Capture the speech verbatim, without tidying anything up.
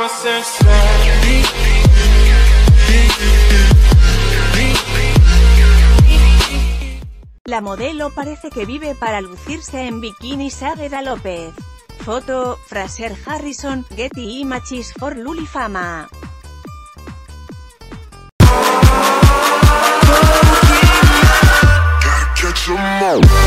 La modelo parece que vive para lucirse en bikini. Águeda López. Foto, Fraser Harrison, Getty Images for Lulifama. Catch 'em all.